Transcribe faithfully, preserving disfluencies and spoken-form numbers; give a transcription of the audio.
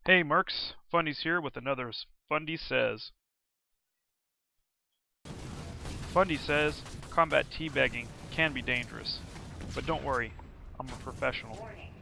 Hey Mercs, Fundy's here with another Fundy Says. Fundy says combat teabagging can be dangerous, but don't worry, I'm a professional. Warning.